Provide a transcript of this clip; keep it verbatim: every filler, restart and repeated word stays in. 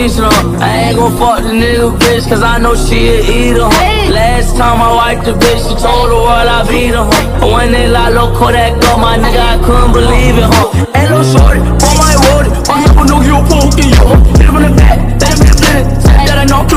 queens, huh? I ain't gon' fuck the nigga bitch, cause I know she a eater, huh? Last time I wiped the bitch, she told the world I beat her, huh? But when they lie low, Kodak up, my nigga, I couldn't believe it, huh? Ain't no shorty, on my road, my hip will know you poking you, huh? Hit him in the back, that bitch blitz, that I know.